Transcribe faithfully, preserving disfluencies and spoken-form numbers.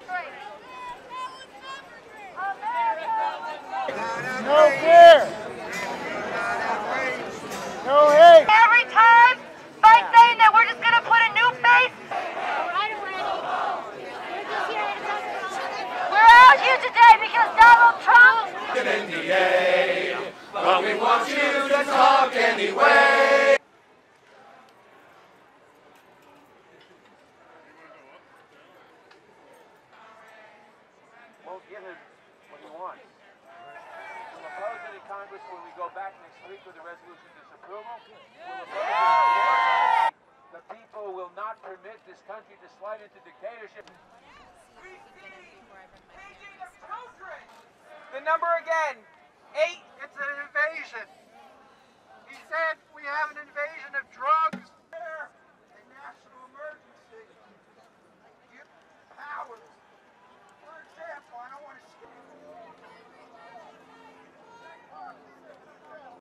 No fear. No hate. Every time by saying that we're just going to put a new face. We're out here today because Donald Trump. N D A, but we want you to talk anyway. Won't give him what he wants. We'll oppose it in Congress when we go back next week with a resolution of disapproval. We'll oppose it in court. The people will not permit this country to slide into dictatorship. The number again, eight. It's an invasion. He said we have an invasion of drugs,